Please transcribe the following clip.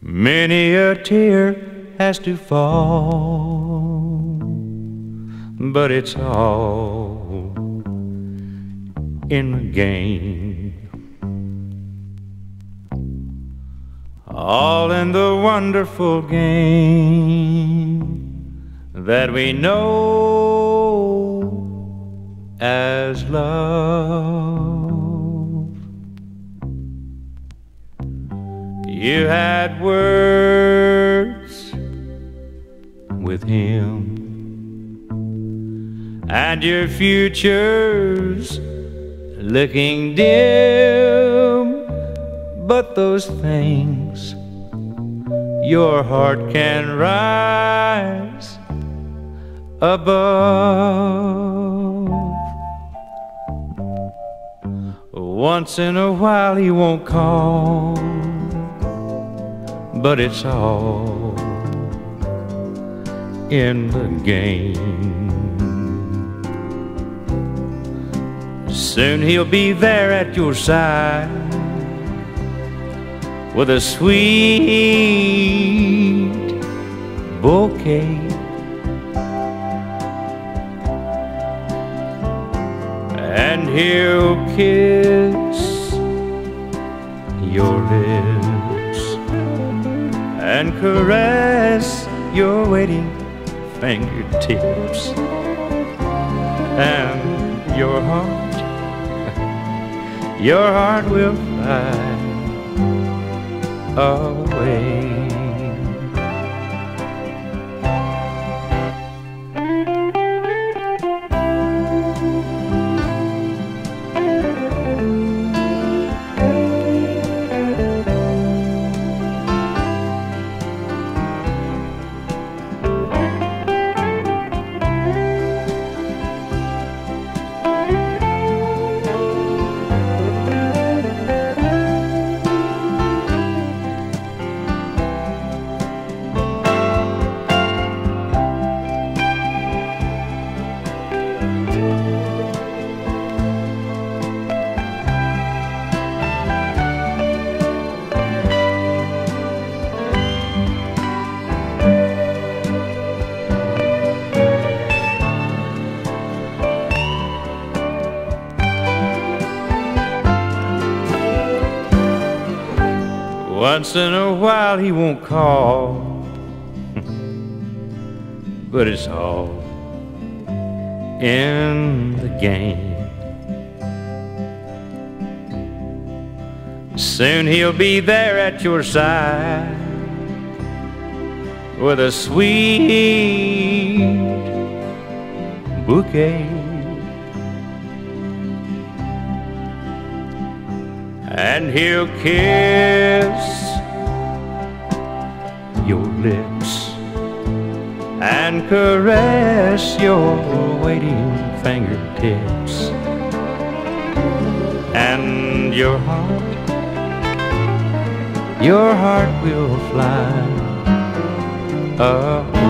Many a tear has to fall, but it's all in the game. All in the wonderful game that we know as love. You had words with him, and your future's looking dim, but those things your heart can rise above. Once in a while he won't call, but it's all in the game. Soon he'll be there at your side with a sweet bouquet, and he'll kiss your lips and caress your waiting fingertips, and your heart will fly away. Once in a while he won't call, but it's all in the game. Soon he'll be there at your side with a sweet bouquet, and he'll kiss your lips and caress your waiting fingertips, and your heart will fly away.